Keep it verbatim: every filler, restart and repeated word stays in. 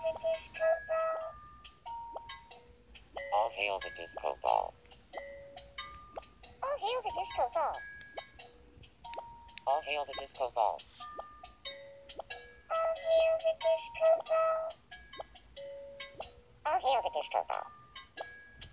the disco ball. All hail the disco ball. All hail the disco ball. All hail the disco ball. All hail the disco ball. All hail the disco ball.